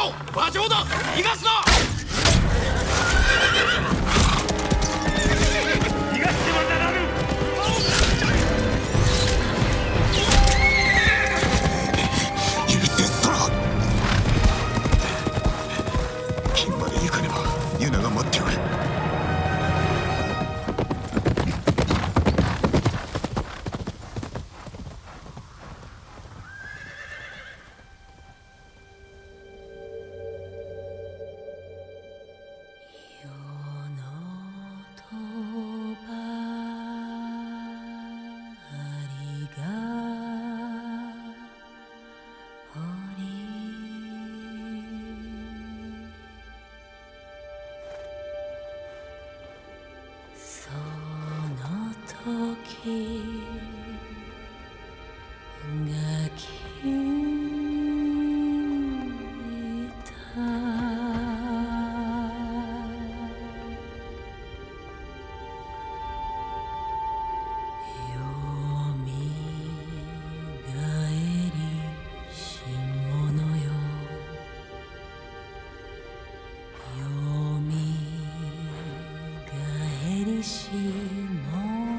馬上だ。逃がすな。逃がしてはならぬ。 許せソラ。金まで行かねばユナが待っておる。 その時が来た。よみがえりし者よ。よみがえりし者。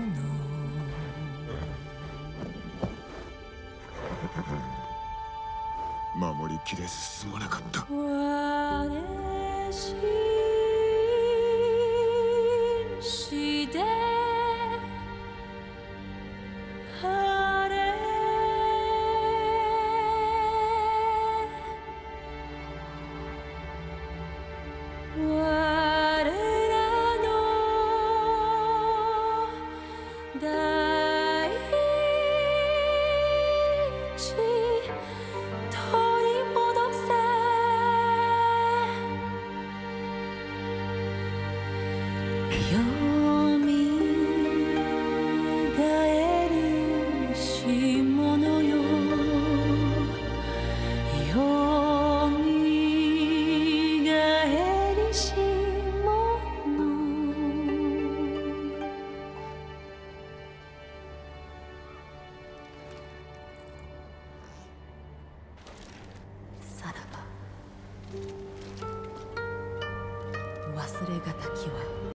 守りきれずすまなかった。 我心して晴れ。我らの大地取り戻せ。よみがえりし者よ。よみがえりし者。さらば忘れがたきは